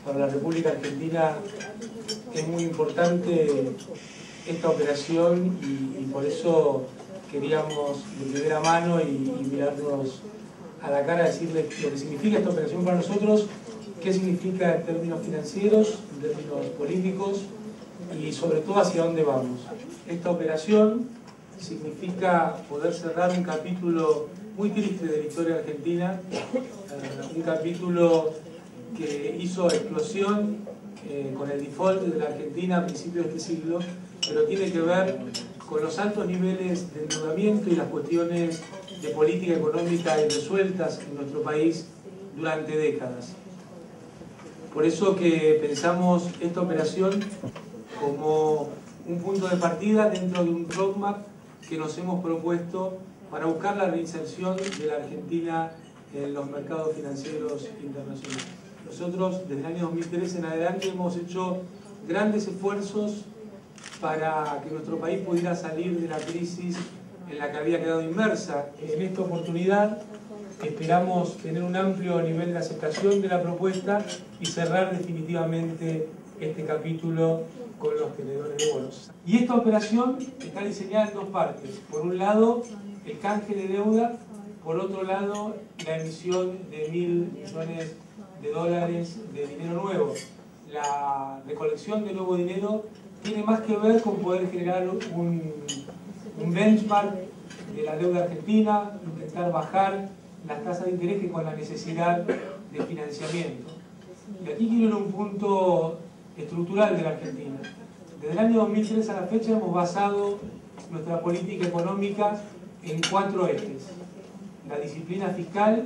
para la República Argentina es muy importante esta operación y por eso queríamos de primera mano y mirarnos a la cara, decirles lo que significa esta operación para nosotros, qué significa en términos financieros, en términos políticos y sobre todo hacia dónde vamos. Esta operación significa poder cerrar un capítulo muy triste de la historia argentina, un capítulo que hizo explosión con el default de la Argentina a principios de este siglo, pero tiene que ver con los altos niveles de endeudamiento y las cuestiones de política económica irresueltas en nuestro país durante décadas. Por eso que pensamos esta operación como un punto de partida dentro de un roadmap que nos hemos propuesto para buscar la reinserción de la Argentina en los mercados financieros internacionales. Nosotros desde el año 2013 en adelante hemos hecho grandes esfuerzos para que nuestro país pudiera salir de la crisis en la que había quedado inmersa. En esta oportunidad esperamos tener un amplio nivel de aceptación de la propuesta y cerrar definitivamente este capítulo con los tenedores de bonos. Y esta operación está diseñada en dos partes. Por un lado, el canje de deuda, por otro lado, la emisión de $1.000 millones de dinero nuevo. La recolección de nuevo dinero tiene más que ver con poder generar un benchmark de la deuda argentina, intentar bajar las tasas de interés que con la necesidad de financiamiento. Y aquí quiero ir a un punto estructural de la Argentina. Desde el año 2003 a la fecha hemos basado nuestra política económica en 4 ejes. La disciplina fiscal,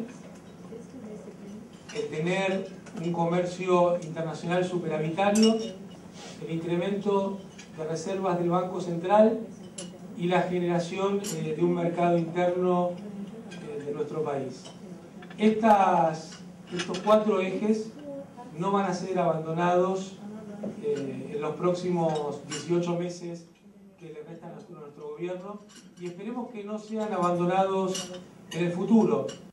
el tener un comercio internacional superavitario, el incremento de reservas del Banco Central y la generación de un mercado interno de nuestro país. Estos 4 ejes no van a ser abandonados en los próximos 18 meses que le restan a nuestro gobierno y esperemos que no sean abandonados en el futuro.